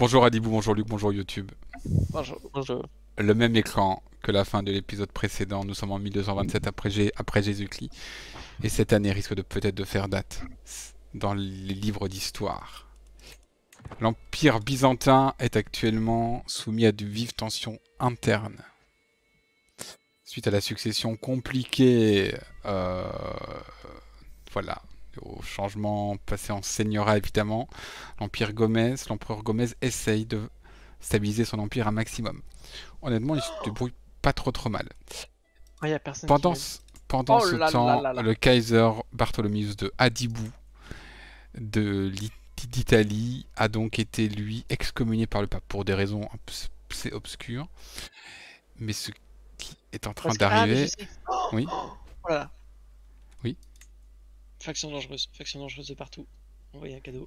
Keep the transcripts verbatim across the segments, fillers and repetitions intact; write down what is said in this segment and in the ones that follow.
Bonjour Adibou, bonjour Luc, bonjour YouTube. Bonjour, bonjour. Le même écran que la fin de l'épisode précédent, nous sommes en mille deux cent vingt-sept après, Gé- après Jésus-Christ, et cette année risque de peut-être de faire date dans les livres d'histoire. L'Empire byzantin est actuellement soumis à de vives tensions internes. Suite à la succession compliquée, euh, voilà, au changement passé en seigneuriat évidemment, l'Empire Gomez, l'empereur Gomez essaye de stabiliser son empire un maximum. Honnêtement, il se débrouille pas trop trop mal. Il n'y a personne qui Pendant m'aide. ce, pendant Oh ce là là temps, là là. le Kaiser Bartholoméus de Hadibou de l'I- d'Italie a donc été, lui, excommunié par le pape pour des raisons assez obscures. Mais ce qui est en train Parce que... Ah, mais je d'arriver... sais. Oh, Oui, oh, voilà. oui. Faction dangereuse. Faction dangereuse de partout. Envoyez un cadeau.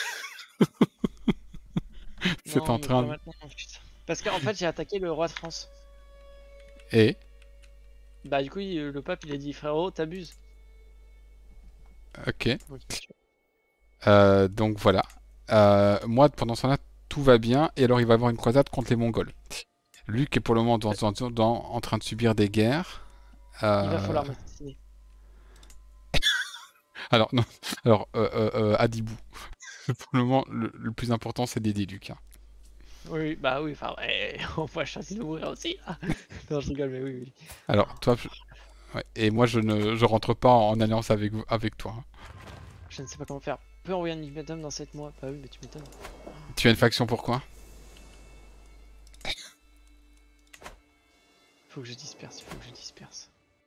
C'est Non, en mais train pas de... maintenant. Putain. Parce qu'en fait, j'ai attaqué le roi de France. Et... Bah, du coup, il- le pape, il a dit frérot, t'abuses. Ok. Donc, il m'a tué. Euh, donc voilà. Euh, moi, pendant ce temps-là, tout va bien. Et alors, il va y avoir une croisade contre les Mongols. Luc est pour le moment dans, dans- dans- en train de subir des guerres. Il va Euh, falloir m'assassiner. Alors, non. Alors, euh, euh, euh, Adibou. Pour le moment, le, le plus important, c'est d'aider Luc, hein. Oui, bah oui, enfin, ouais, on va choisir de mourir aussi. Là. Non, je rigole, mais oui, oui. Alors, toi, je- ouais. Et moi, je ne je rentre pas en alliance avec, vous- avec toi, hein. Je ne sais pas comment faire. On peut envoyer un ultimatum dans sept mois. Bah oui, mais tu m'étonnes. Tu as une faction, pourquoi? Il faut que je disperse, il faut que je disperse.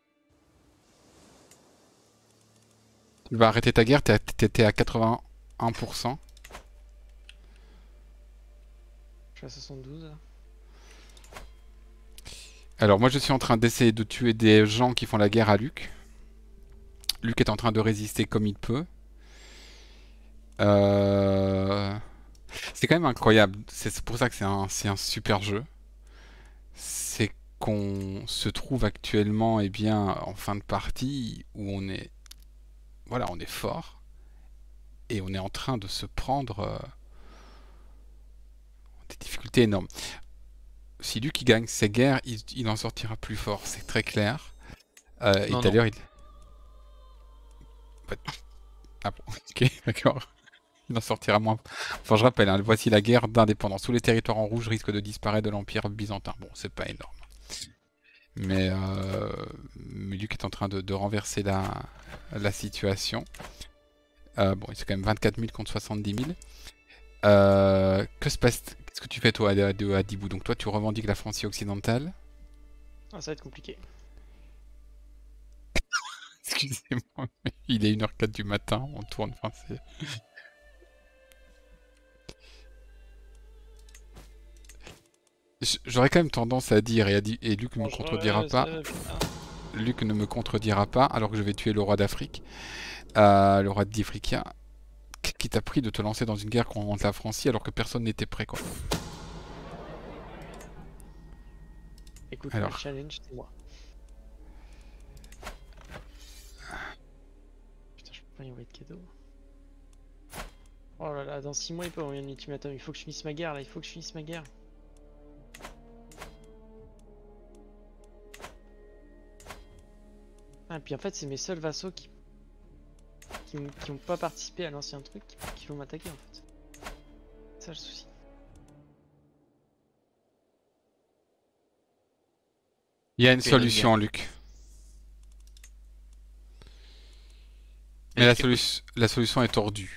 Tu vas arrêter ta guerre, t'es à- t'étais à quatre-vingt-un pour cent. Je suis à soixante-douze. Là. Alors, moi, je suis en train d'essayer de tuer des gens qui font la guerre à Luc. Luc est en train de résister comme il peut. Euh... C'est quand même incroyable. C'est pour ça que c'est un, c'est un super jeu. C'est qu'on se trouve actuellement, eh bien, en fin de partie où on est, voilà, on est fort et on est en train de se prendre euh, des difficultés énormes. Si Luc il gagne ses guerres, il, il en sortira plus fort, c'est très clair. Euh, et Non, non. d'ailleurs, il... Ah bon, ok, d'accord. Il en sortira moins. Enfin, je rappelle, hein, voici la guerre d'indépendance. Tous les territoires en rouge risquent de disparaître de l'Empire byzantin. Bon, c'est pas énorme. Mais, euh, mais Luc est en train de, de renverser la, la situation. Euh, bon, c'est quand même vingt-quatre mille contre soixante-dix mille. Euh, que se passe Qu'est-ce que tu fais toi à, à, à Dibou? Donc toi, tu revendiques la Francie occidentale. Ah, ça va être compliqué. Excusez-moi, mais il est une heure quatre du matin, on tourne. Enfin, c'est... J- J'aurais quand même tendance à dire, et, à di- et Luc ne me contredira Dangereuse, pas, euh, putain. Luc ne me contredira pas, alors que je vais tuer le roi d'Afrique, euh, le roi d'Ifriqiya, qui t'a pris de te lancer dans une guerre contre la Francie alors que personne n'était prêt, quoi. Écoute, moi, le Alors, challenge, c'est moi. Putain, je peux pas y envoyer de cadeau. Oh là là, dans six mois, il peut envoyer un ultimatum. Il faut que je finisse ma guerre, là. Il faut que je finisse ma guerre. Ah, et puis en fait, c'est mes seuls vassaux qui... Qui, m- qui ont pas participé à l'ancien truc qui, qui vont m'attaquer, en fait. C'est ça, le souci. il y a une Tu es notre guerre. solution, Luc. Mais Et la, je t'écoute. solu- la solution est tordue.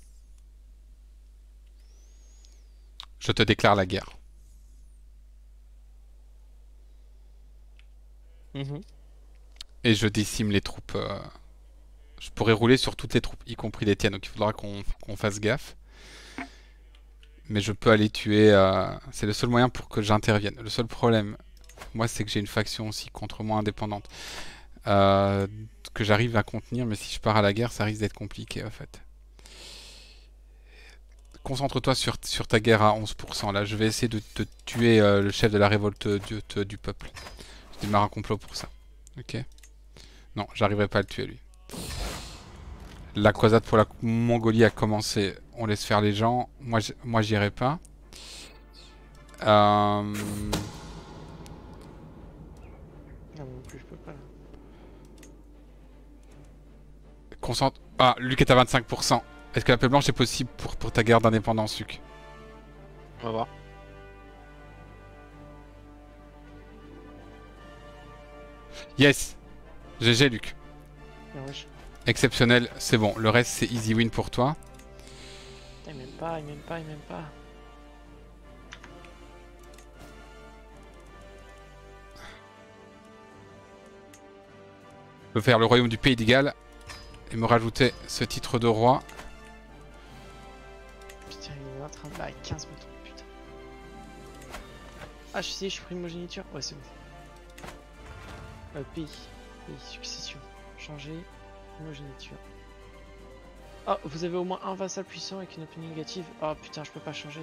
Je te déclare la guerre. Mhm. Et je décime les troupes. euh, Je pourrais rouler sur toutes les troupes, y compris les tiennes, donc il faudra qu'on qu'on fasse gaffe. Mais je peux aller tuer... euh, C'est le seul moyen pour que j'intervienne. Le seul problème, moi, c'est que j'ai une faction aussi contre moi indépendante. euh, que j'arrive à contenir, mais si je pars à la guerre, ça risque d'être compliqué, en fait. Concentre-toi sur, sur ta guerre à onze pour cent, là. Je vais essayer de, de tuer euh, le chef de la révolte du, de- du peuple. Je démarre un complot pour ça. Ok? Non, j'arriverai pas à le tuer, lui. La croisade pour la Mongolie a commencé. On laisse faire les gens. Moi, j'- moi j'irai pas. Euh... Ah, non plus, je peux pas là. Concentre... Ah, Luc est à vingt-cinq pour cent. Est-ce que la paix blanche est possible pour, pour ta guerre d'indépendance, Luc? On va voir. Yes. G G, Luc. Ah, wesh. Exceptionnel, c'est bon. Le reste, c'est easy win pour toi. Putain, il m'aime pas, il m'aime pas, il m'aime pas. Je peux faire le royaume du Pays de Galles et me rajouter ce titre de roi. Putain, il est en train de... Bah, quinze mètres, putain. Ah, je sais, je suis primogéniture. Ouais, c'est bon. Euh, pays. Pays, succession. Changer. Primogéniture. Oh, vous avez au moins un vassal puissant avec une opinion négative. Oh putain, je peux pas changer.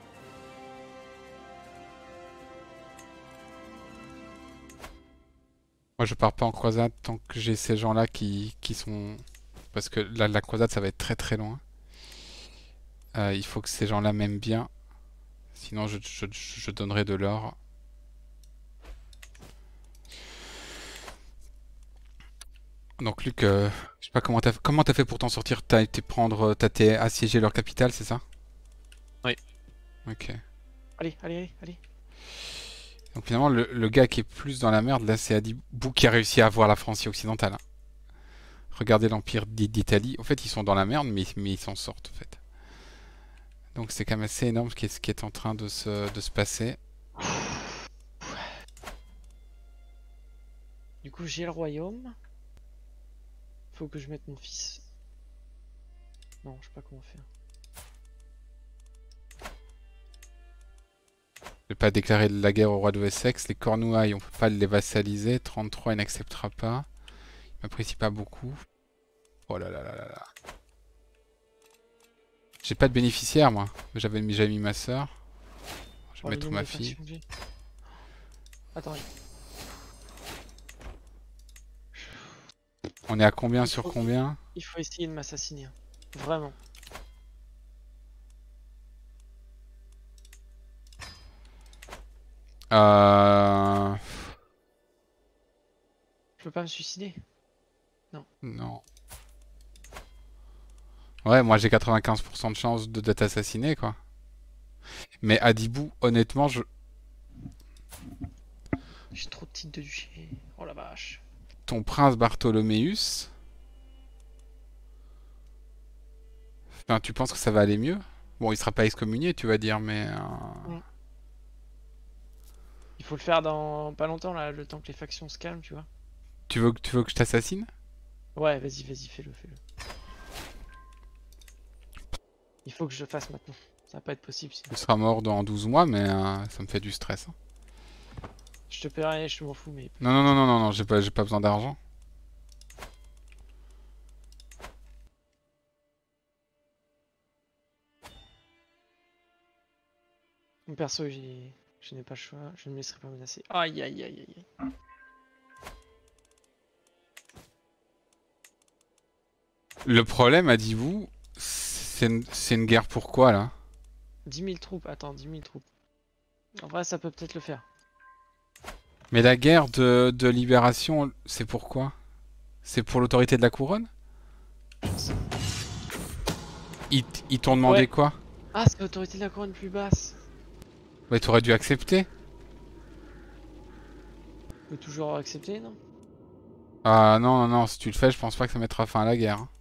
Moi, je pars pas en croisade tant que j'ai ces gens-là qui, qui sont... Parce que la, la croisade, ça va être très très loin. Euh, il faut que ces gens-là m'aiment bien. Sinon, je, je, je donnerai de l'or. Donc, Luc, euh, je sais pas comment t'as comment t'as fait pour t'en sortir. T'as été prendre... T'as été assiéger leur capitale, c'est ça? Oui. Ok. Allez, allez, allez, allez. Donc finalement, le, le gars qui est plus dans la merde, là, c'est Adibou qui a réussi à avoir la Francie occidentale. Hein. Regardez l'Empire d'Italie. En fait, ils sont dans la merde, mais, mais ils s'en sortent, en fait. Donc c'est quand même assez énorme ce qui est, ce qui est en train de se, de se passer. Du coup, j'ai le royaume. Faut que je mette mon fils. Non, je sais pas comment faire. Je vais pas déclarer la guerre au roi de Wessex. Les Cornouailles, on peut pas les vassaliser. trente-trois, il n'acceptera pas. Il m'apprécie pas beaucoup. Oh là là là là là. J'ai pas de bénéficiaire, moi. J'avais mis, j'avais mis ma soeur. Je vais Oh, le mettre où nombre ma de fille. factions que j'ai. Attends, On est à combien Il sur faut- combien? il faut essayer de m'assassiner. hein. Vraiment. Euh... Je peux pas me suicider. Non. Ouais, moi j'ai quatre-vingt-quinze pour cent de chance de d'être assassiné, quoi. Mais Adibou, honnêtement, je... J'ai trop de titres de duché. Oh la vache. ton prince Bartholoméus... Enfin, tu penses que ça va aller mieux? Bon, il sera pas excommunié, tu vas dire, mais... euh, Il faut le faire dans pas longtemps là, le temps que les factions se calment, tu vois. Tu veux, que- tu veux que je t'assassine? Ouais, vas-y, vas-y, fais-le, fais-le. Il faut que je le fasse maintenant. Ça va pas être possible sinon. Tu seras mort dans douze mois, mais euh, ça me fait du stress. Hein. Je te paierai, je m'en fous, mais. Non, non, non, non, non, non, j'ai pas, j'ai pas besoin d'argent. Mon perso, j'ai. Je n'ai pas le choix, je ne me laisserai pas menacer. Aïe aïe aïe aïe aïe. Le problème, Adibou, c'est une, c'est une guerre pourquoi, là? dix mille troupes, attends, dix mille troupes. En vrai, ça peut peut-être le faire. Mais la guerre de, de libération, c'est pourquoi? C'est pour l'autorité de la couronne? Ils, t- ils t'ont demandé Ouais. quoi? Ah, c'est l'autorité de la couronne plus basse. Ouais, t'aurais dû accepter. On peut toujours accepter, non? Ah non, non, non, si tu le fais, je pense pas que ça mettra fin à la guerre. hein.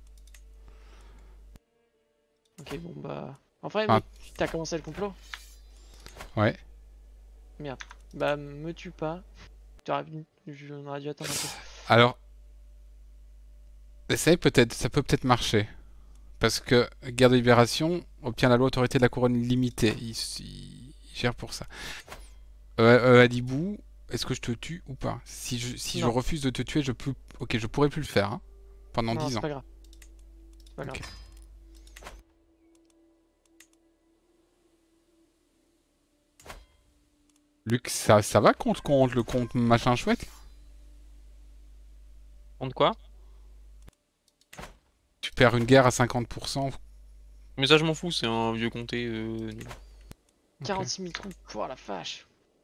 Ok, bon bah. Enfin, Ah. mais t'as commencé le complot? Ouais. Merde. Bah, me tue pas. T'aurais dû- On aurait dû attendre un peu. Alors, essaye peut-être, ça peut peut-être marcher. Parce que guerre de libération obtient la loi autorité de la couronne limitée. Il, il- il gère pour ça. Euh, euh, Adibou, est-ce que je te tue ou pas? Si je, si je Non. refuse de te tuer, je peux. Ok, je pourrais plus le faire. hein, pendant Non, dix c'est ans. pas grave. C'est pas grave. Ok. Luc, ça, ça va contre, contre le compte machin chouette? Contre quoi? Tu perds une guerre à cinquante pour cent. Mais ça, je m'en fous, c'est un vieux comté. Euh... nul. quarante-six mille troupes, oh la vache.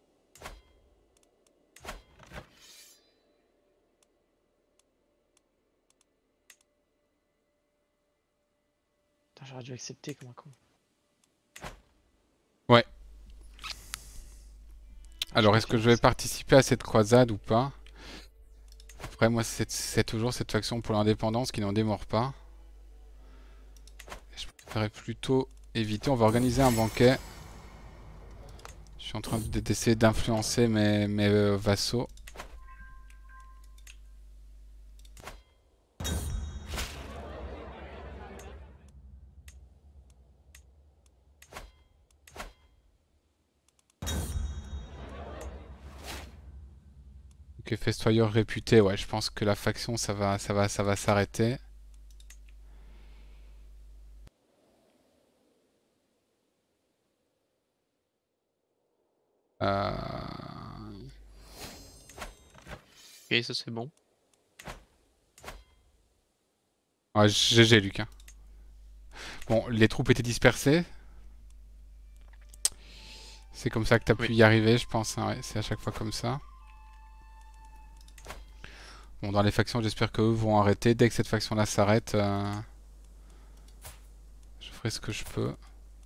Putain, j'aurais dû accepter comme un con. Ouais. Alors, est-ce que je vais participer à cette croisade ou pas? Après, moi, c'est toujours cette faction pour l'indépendance qui n'en démord pas. Je préférerais plutôt éviter. On va organiser un banquet. Je suis en train d'essayer d'influencer mes, mes euh, vassaux. Ok, festoyeur réputé. Ouais, je pense que la faction, ça va, ça va, ça va s'arrêter. Euh... Ok, ça c'est bon. Ouais, G G, Lucas. Bon, les troupes étaient dispersées. C'est comme ça que t'as Oui. pu y arriver, je pense. Hein, ouais, c'est à chaque fois comme ça. Bon, dans les factions, j'espère qu'eux vont arrêter. Dès que cette faction-là s'arrête, euh... je ferai ce que je peux.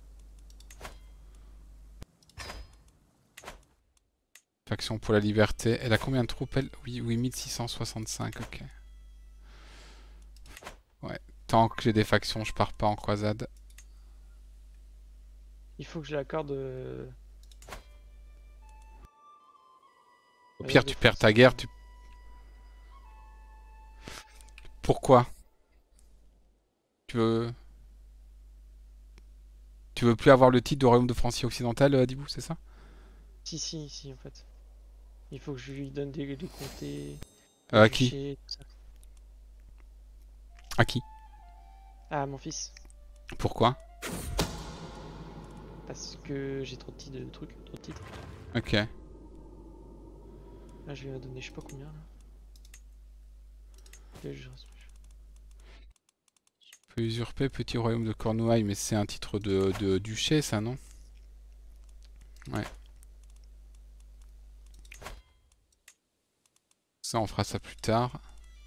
Faction pour la liberté. Elle a combien de troupes, elle? Oui, oui, mille six cent soixante-cinq, ok. Ouais, tant que j'ai des factions, je pars pas en croisade. Il faut que je l'accorde. Euh... Au pire, tu perds ta guerre, tu... Pourquoi? Tu veux... Tu veux plus avoir le titre de royaume de Francie occidentale, euh, Dibou, c'est ça? Si, si, si, en fait. Il faut que je lui donne des, des comtés. Euh, à qui? Tout ça. À qui? Ah, mon fils. Pourquoi? Parce que j'ai trop de titres, de trucs, trop de titres. Ok. Là, je vais lui donner je sais pas combien, là. Là, je... Je peux usurper petit royaume de Cornouailles, mais c'est un titre de, de duché, ça, non? Ouais. Ça, on fera ça plus tard.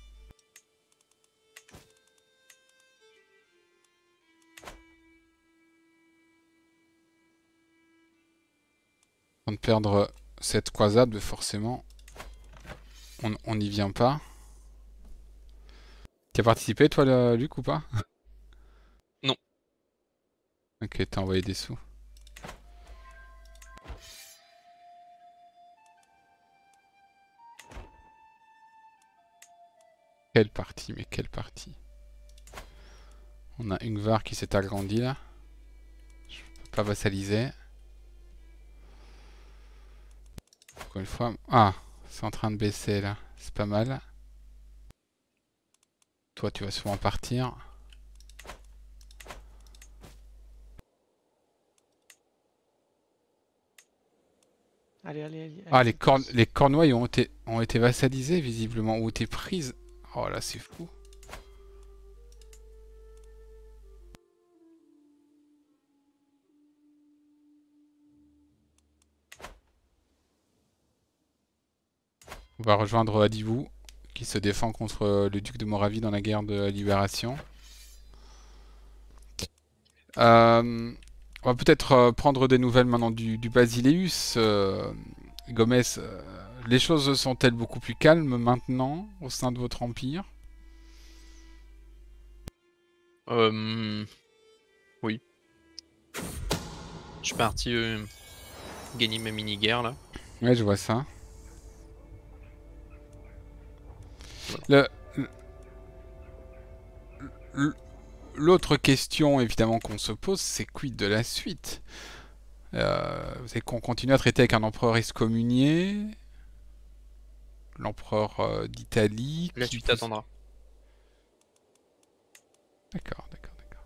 Avant de perdre cette croisade, forcément, on n'y vient pas. Tu as participé, toi, le, Luc, ou pas? Non. Ok, t'as envoyé des sous. Quelle partie, mais quelle partie. On a Ingvar qui s'est agrandi là. Je peux pas vassaliser. Encore une fois. Ah, c'est en train de baisser là. C'est pas mal. Toi, tu vas souvent partir. Allez, allez, allez. Ah, allez, les, corn les Cornouailles ont été, ont été vassalisées visiblement, ou été prises. Oh là, c'est fou. On va rejoindre Adibou, qui se défend contre le duc de Moravie dans la guerre de libération. Euh, on va peut-être euh, prendre des nouvelles maintenant du, du Basileus. Euh, Gomez, euh, les choses sont-elles beaucoup plus calmes maintenant au sein de votre empire? Euh... Oui. Je suis parti euh, gagner ma mini-guerre là. Ouais, je vois ça. Le... le L'autre question évidemment qu'on se pose, c'est quid de la suite? euh, C'est qu'on continue à traiter avec un empereur excommunié, l'empereur euh, d'Italie. La qui suite peut... attendra. D'accord, d'accord, d'accord.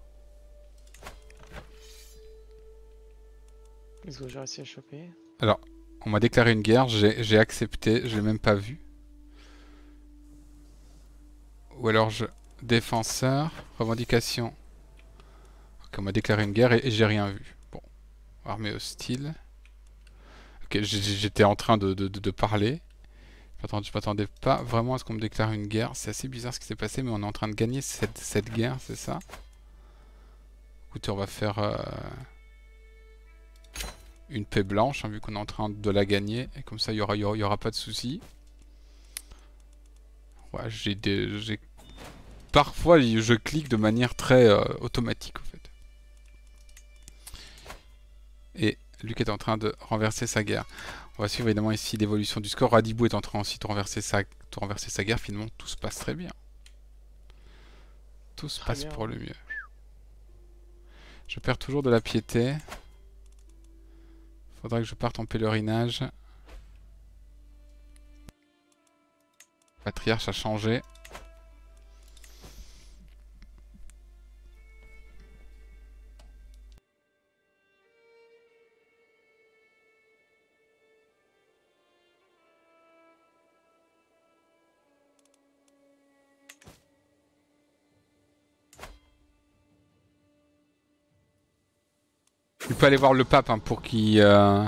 Est-ce que j'ai réussi à choper? Alors, on m'a déclaré une guerre, j'ai accepté, je l'ai même pas vu. Ou alors je... Défenseur, revendication. Ok, on m'a déclaré une guerre et, et j'ai rien vu. Bon, Armée hostile. Ok, j'ai- j'étais en train de, de, de- de parler. Attends, je m'attendais pas vraiment à ce qu'on me déclare une guerre. C'est assez bizarre ce qui s'est passé, mais on est en train de gagner cette, cette guerre, c'est ça? Écoutez, on va faire euh, une paix blanche, hein, vu qu'on est en train de la gagner. Et comme ça, il y aura, il y aura, il y aura pas de soucis. Ouais, j'ai des... j'ai- Parfois, je clique de manière très euh, automatique, en fait. Et Luc est en train de renverser sa guerre. On va suivre évidemment ici l'évolution du score. Radibou est en train aussi de renverser sa, de renverser sa guerre. Finalement, tout se passe très bien. Tout se Très passe bien, pour ouais. le mieux. Je perds toujours de la piété. Faudrait que je parte en pèlerinage. Patriarche a changé. Tu peux aller voir le pape hein, pour qu'il... euh,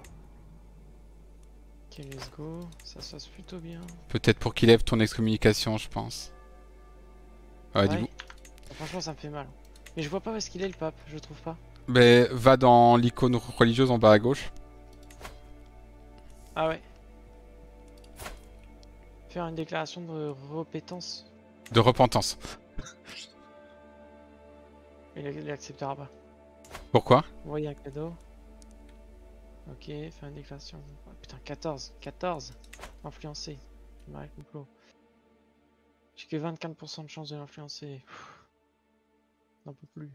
Ok, let's go. Ça se passe plutôt bien. Peut-être pour qu'il lève ton excommunication, je pense. Ouais, dis-vous. Franchement, ça me fait mal. Mais je vois pas où est-ce qu'il est le pape, je trouve pas. Ben, va dans l'icône religieuse en bas à gauche. Ah ouais. Faire une déclaration de repétence. De repentance. Il, il acceptera pas. Pourquoi? Envoyer un cadeau. Ok, faire une déclaration. Oh, putain, quatorze. quatorze. Influencer. Marie complot. J'ai que vingt-quatre pour cent de chance de l'influencer. N'en peux plus.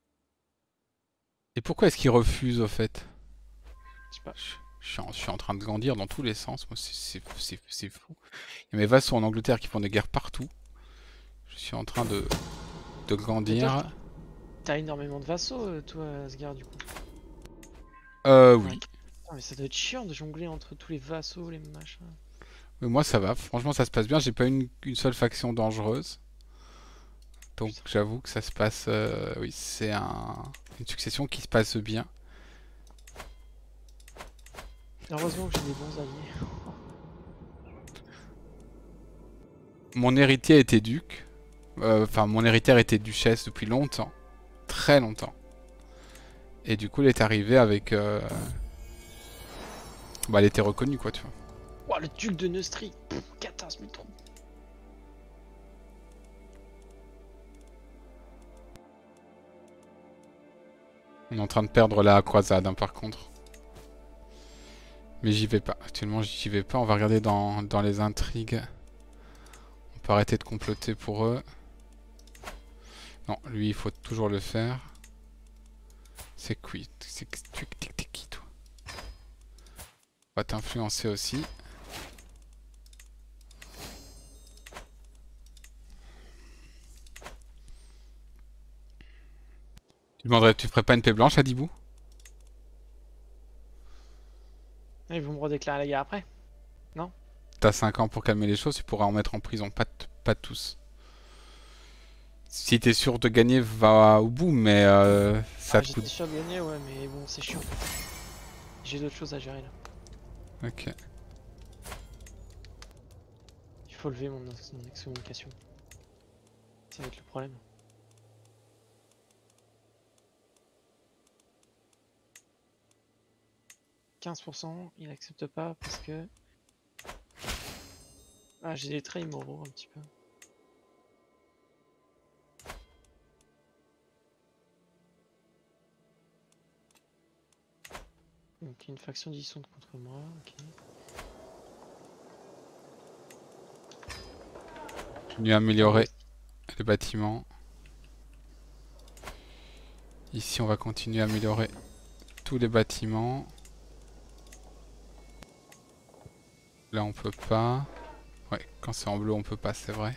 Et pourquoi est-ce qu'il refuse, au fait? Je sais pas. Je, je suis en, je suis en train de grandir dans tous les sens. Moi, c'est c'est- c'est- c'est fou. Il y a mes vassaux en Angleterre qui font des guerres partout. Je suis en train de, de grandir. T'as énormément de vassaux, euh, toi, Asgard, du coup. Euh, oui. Putain, mais ça doit être chiant de jongler entre tous les vassaux, les machins. Mais moi, ça va. Franchement, ça se passe bien. J'ai pas une, une seule faction dangereuse. Donc, Putain. j'avoue que ça se passe... euh, oui, c'est un, une succession qui se passe bien. Heureusement que j'ai des bons alliés. Mon héritier était duc. Euh, Enfin, mon héritière était duchesse depuis longtemps. Très longtemps. Et du coup, elle est arrivée avec... euh, Bah, elle était reconnue, quoi, tu vois. Ouah, le duc de Neustrie. Pff, quatorze mille troupes. On est en train de perdre la croisade, hein, par contre. Mais j'y vais pas. Actuellement, j'y vais pas. On va regarder dans, dans les intrigues. On peut arrêter de comploter pour eux. Non, lui, il faut toujours le faire. C'est qui? C'est t'es qui, toi? On va t'influencer aussi. Tu demanderais, tu ferais pas une paix blanche à Dibou? Et ils vont me redéclarer la guerre après. T'as cinq ans pour calmer les choses, tu pourras en mettre en prison. Pas, t- pas tous. Si t'es sûr de gagner, va au bout, mais euh, ça Ah, te j'étais coûte. sûr de gagner, ouais, mais bon, c'est chiant. J'ai d'autres choses à gérer là. Ok. Il faut lever mon, ex- mon excommunication. Ça va être le problème. quinze pour cent, il accepte pas parce que... Ah, j'ai des traits immoraux un petit peu. Donc une faction dissonante contre moi, ok. Continue à améliorer les bâtiments. Ici, on va continuer à améliorer tous les bâtiments. Là, on peut pas. Ouais, quand c'est en bleu, on peut pas, c'est vrai.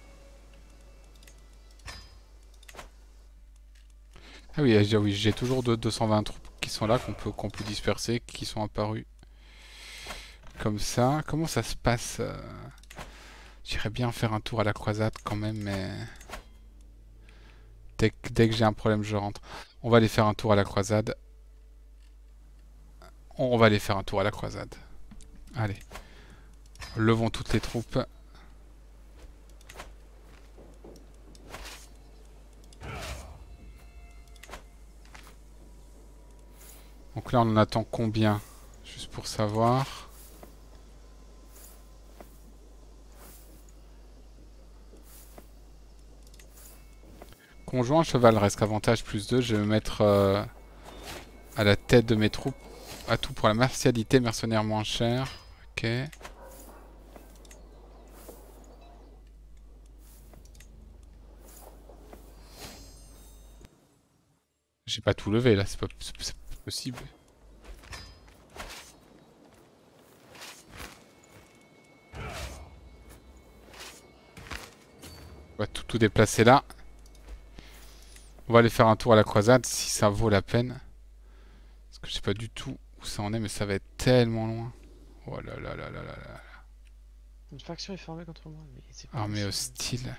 Ah oui, j'ai oui, j'ai toujours de deux cent vingt troupes qui sont là, qu'on peut, qu'on peut disperser, qui sont apparues. Comme ça. Comment ça se passe euh... J'irais bien faire un tour à la croisade quand même, mais... Dès que, dès que j'ai un problème, je rentre. On va aller faire un tour à la croisade. On va aller faire un tour à la croisade. Allez. Levons toutes les troupes. Donc là, on en attend combien? Juste pour savoir. Conjoint chevaleresque, avantage plus deux. Je vais me mettre euh, à la tête de mes troupes. Atout pour la martialité, mercenaire moins cher. Ok. J'ai pas tout levé là, c'est pas, c'est pas possible. On va tout, tout déplacer là. On va aller faire un tour à la croisade si ça vaut la peine. Parce que je sais pas du tout où ça en est, mais ça va être tellement loin. Oh là là là là là là. Une faction est formée contre moi, mais c'est pas Armée possible. hostile.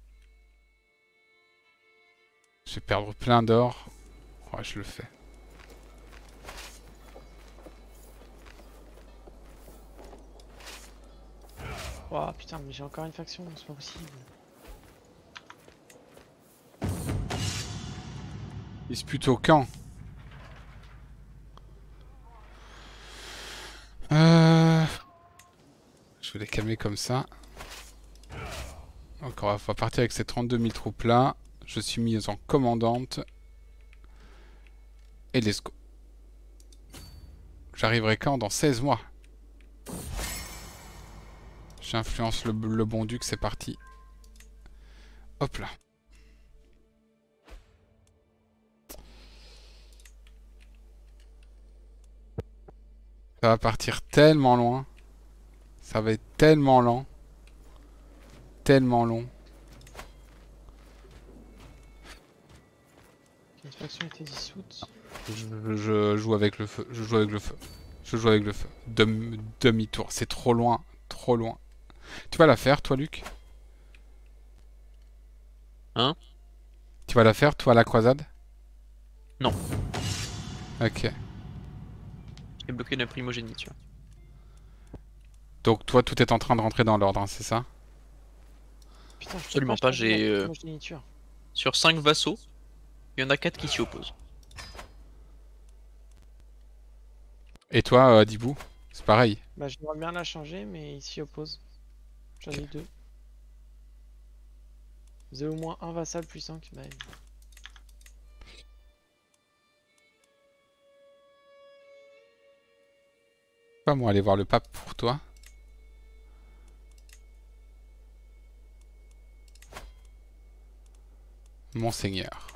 Je vais perdre plein d'or. Ouais, je le fais. Oh putain, mais j'ai encore une faction, c'est pas possible. Dispute au camp. Euh... Je vais les calmer comme ça. Donc on va partir avec ces trente-deux mille troupes là. Je suis mise en commandante. Et let's go. J'arriverai quand? Dans seize mois. J'influence le, le bon duc, c'est parti. Hop là. Ça va partir tellement loin. Ça va être tellement lent. Tellement long. Une faction a été dissoute. Je, je joue avec le feu. Je joue avec le feu. Je joue avec le feu. Dem- Demi-tour. C'est trop loin. Trop loin. Tu vas la faire, toi, Luc? Hein? Tu vas la faire, toi, à la croisade? Non. Ok. J'ai bloqué la primogéniture. Donc, toi, tout est en train de rentrer dans l'ordre, hein, c'est ça? Putain, je peux Absolument pas, changer la j'ai, euh, primogéniture. Sur cinq vassaux, il y en a quatre qui s'y opposent. Et toi, euh, Dibou? C'est pareil. Bah, j'aimerais bien la changer, mais il s'y oppose. J'en ai deux. Vous avez au moins un vassal puissant qui m'a aimé. Pas moi aller voir le pape pour toi. Monseigneur.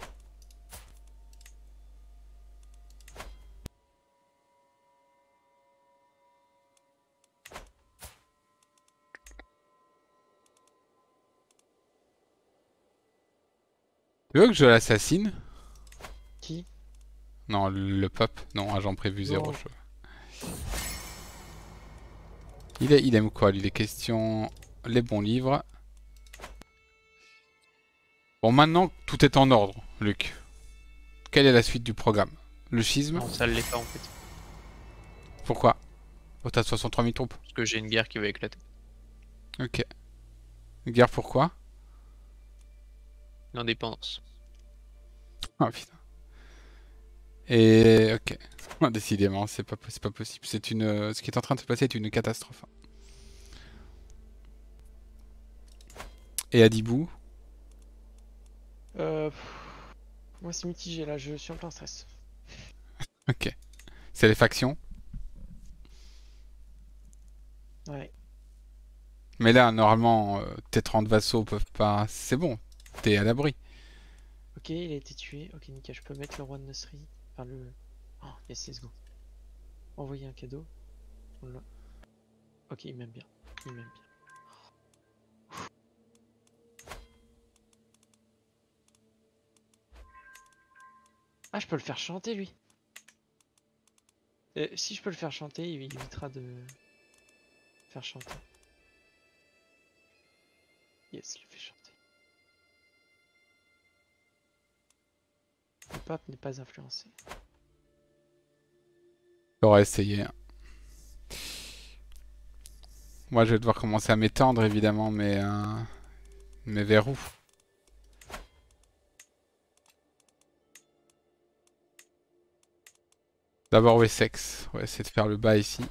Tu veux que je l'assassine? Qui? Non, le pape. Non, agent prévu zéro. Non. je- Il, est, il aime quoi, lui? Les questions... Les bons livres. Bon, maintenant, tout est en ordre, Luc. Quelle est la suite du programme? Le schisme? Non, ça l'est pas en fait. Pourquoi? Oh, t'as soixante-trois mille troupes. Parce que j'ai une guerre qui va éclater. Ok. Guerre pourquoi? L'indépendance. Ah putain. Et... Ok. Décidément, c'est pas, c'est pas possible. C'est une... euh, Ce qui est en train de se passer est une catastrophe. Et Adibou? Euh... pff, Moi, c'est mitigé là, je suis en plein stress. Ok. C'est les factions? Ouais. Mais là, normalement, euh, tes trente vassaux peuvent pas... C'est bon. T'es à l'abri. Ok, il a été tué. Ok, nickel, je peux mettre le roi de Nasri. Enfin, le... Oh, yes, let's go. Envoyer un cadeau. On l'a. Ok, il m'aime bien. Il m'aime bien. Ah, je peux le faire chanter, lui. Euh, si je peux le faire chanter, il évitera de faire chanter. Yes, je le fais chanter. Le pape n'est pas influencé. J'aurais essayé. Moi, je vais devoir commencer à m'étendre, évidemment, mais... euh, mais vers où? D'abord Wessex. On va essayer de faire le bas ici.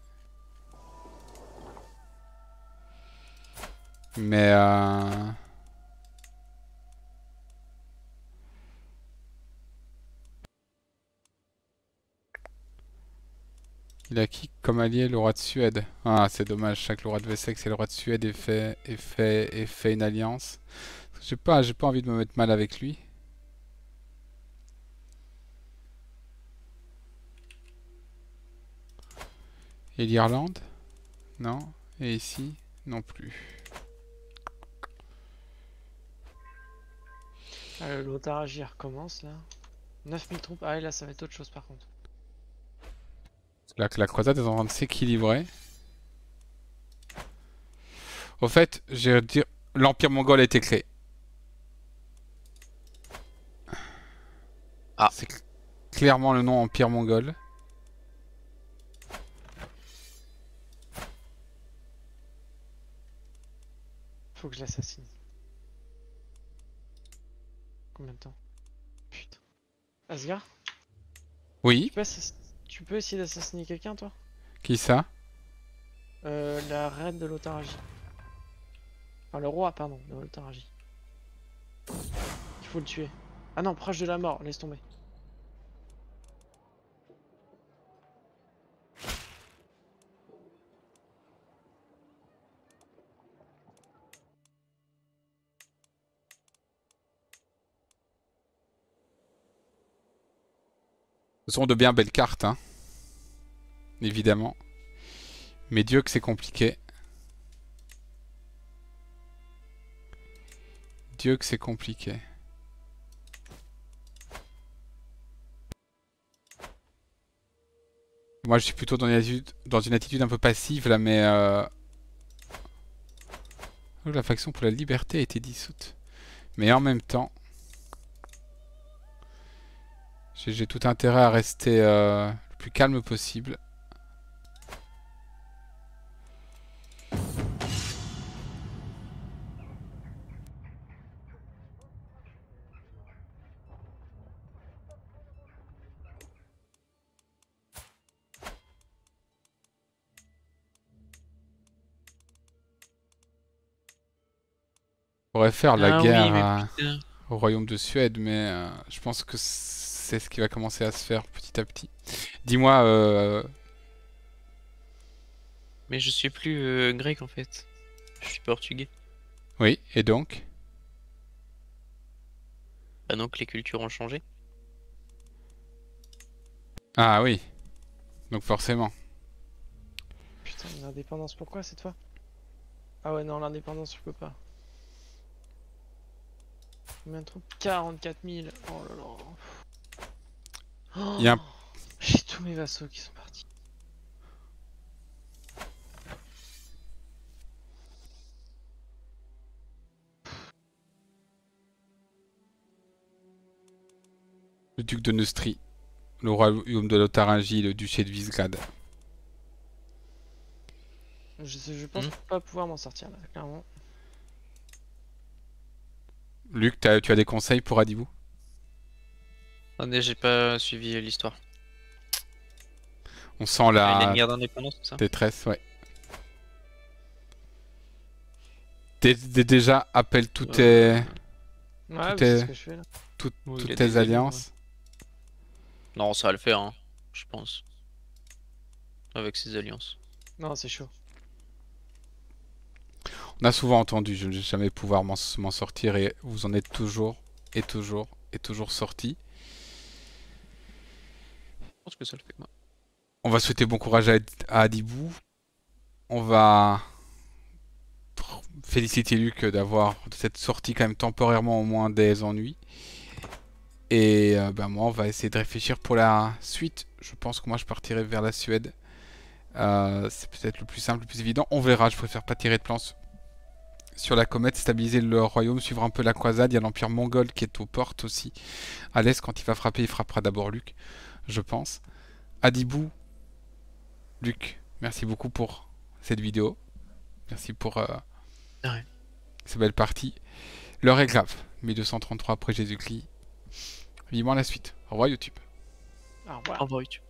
Mais... Euh... Il a qui comme allié? Le roi de Suède. Ah, c'est dommage, chaque le roi de Wessex et le roi de Suède ait fait, ait fait, ait fait une alliance. J'ai pas, j'ai pas envie de me mettre mal avec lui. Et l'Irlande? Non. Et ici? Non plus. Ah, le Lotharingie recommence là. neuf mille troupes. Ah, et là, ça va être autre chose par contre. Là que la croisade est en train de s'équilibrer. Au fait, je vais dire, l'Empire mongol a été créé. Ah. C'est cl clairement le nom Empire mongol. Faut que je l'assassine. Combien de temps? Putain. Asgard? Oui. Tu peux, assass- tu peux essayer d'assassiner quelqu'un, toi? Qui ça? Euh, la reine de Lotharingie. Enfin, le roi, pardon, de Lotharingie. Il faut le tuer. Ah non, proche de la mort, laisse tomber. Ce sont de bien belles cartes, hein. Évidemment. Mais Dieu que c'est compliqué. Dieu que c'est compliqué. Moi je suis plutôt dans une attitude, dans une attitude un peu passive là, mais... Euh... La faction pour la liberté a été dissoute. Mais en même temps... J'ai tout intérêt à rester euh, le plus calme possible. On pourrait faire la Ah guerre oui, mais à- putain. au royaume de Suède, mais euh, je pense que c'est ce qui va commencer à se faire petit à petit. Dis-moi, euh, Mais je suis plus euh, grec en fait. Je suis portugais. oui, et donc? Bah donc les cultures ont changé. Ah oui, donc forcément. Putain, l'indépendance, pourquoi cette fois? Ah ouais, non, l'indépendance, je peux pas. Combien de troupes? quarante-quatre mille. Oh là là. Il y a un- Oh, j'ai tous mes vassaux qui sont partis. Le duc de Neustrie, le royaume de Lotharingie, le duché de Visegrad. Je, sais- je pense Hmm. pas pouvoir m'en sortir là, clairement. Luc, t'as- tu as des conseils pour Adibou? Attendez, j'ai pas suivi l'histoire. On sent Ah, il a la une guerre d'indépendance, tout ça. détresse, ouais. Dé- dé- déjà, appelle toutes tes, Ouais, bah, est- c'est ce que je fais là. toutes- Oui, il toutes a tes des alliés, alliances. Non, ça va le faire, hein, je pense. Avec ses alliances. Non, c'est chaud. On a souvent entendu, je ne vais jamais pouvoir m'en m'en sortir et vous en êtes toujours et toujours et toujours sorti. Je pense que ça le fait, moi. On va souhaiter bon courage à, Ad- à Adibou. On va tr- féliciter Luc d'avoir cette sortie quand même temporairement au moins des ennuis. Et euh, ben moi, on va essayer de réfléchir pour la suite. Je pense que moi, je partirai vers la Suède. Euh, c'est peut-être le plus simple, le plus évident. On verra, je préfère pas tirer de plan sur- sur la comète, stabiliser le royaume, suivre un peu la croisade. Il y a l'Empire mongol qui est aux portes aussi. À l'est, quand il va frapper, il frappera d'abord Luc, je pense. Adibou, Luc, merci beaucoup pour cette vidéo. Merci pour euh, Ouais. ces belles parties. L'heure est grave. mille deux cent trente-trois après Jésus-Christ. Vivement la suite. Au revoir YouTube. Au revoir. Au revoir YouTube.